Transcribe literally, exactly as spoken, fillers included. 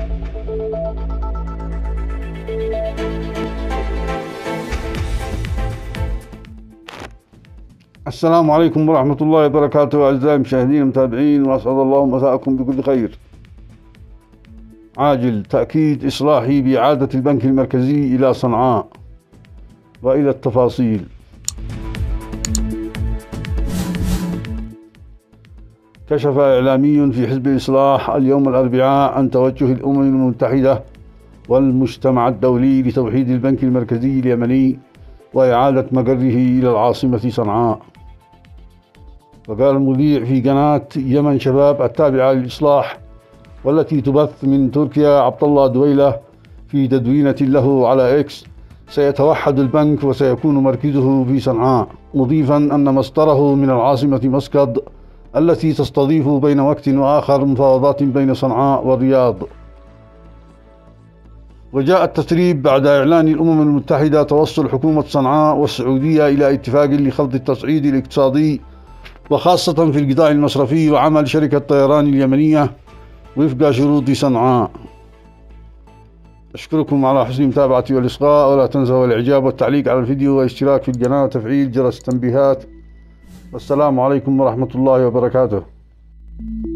السلام عليكم ورحمة الله وبركاته أعزائي المشاهدين المتابعين، وأسعد الله مساءكم بكل خير. عاجل تأكيد إصلاحي بإعادة البنك المركزي إلى صنعاء، وإلى التفاصيل. كشف إعلامي في حزب الإصلاح اليوم الأربعاء عن توجه الأمم المتحدة والمجتمع الدولي لتوحيد البنك المركزي اليمني وإعادة مقره إلى العاصمة صنعاء. وقال المذيع في قناة يمن شباب التابعة للإصلاح والتي تبث من تركيا عبد الله دويلة في تدوينة له على إكس: سيتوحد البنك وسيكون مركزه في صنعاء، مضيفا أن مصدره من العاصمة مسقط التي تستضيف بين وقت وآخر مفاوضات بين صنعاء والرياض. وجاء التسريب بعد إعلان الأمم المتحدة توصل حكومة صنعاء والسعودية إلى اتفاق لخفض التصعيد الاقتصادي، وخاصة في القطاع المصرفي وعمل شركة طيران اليمنية وفق شروط صنعاء. أشكركم على حسن متابعتي والإصغاء، ولا تنسوا الإعجاب والتعليق على الفيديو والاشتراك في القناة وتفعيل جرس التنبيهات. والسلام عليكم ورحمة الله وبركاته.